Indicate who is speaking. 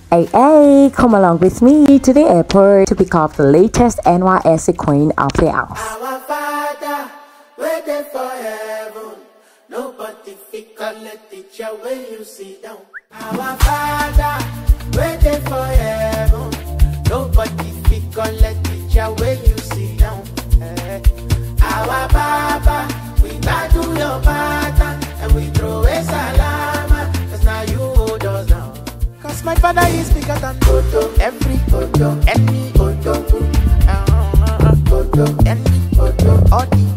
Speaker 1: Hey, come along with me to the airport to pick up the latest NYSC Queen of the House.
Speaker 2: Our Father, waiting for heaven. Nobody can let teacher when you sit down. Our Father, waiting for heaven. Nobody can let teacher when you sit down. Our Baba, we got to your pattern and we throw a salama. Cause now you hold us down. Cause my father is bigger than Odo. Every Odo, any Odo, Odo, any Odo, all the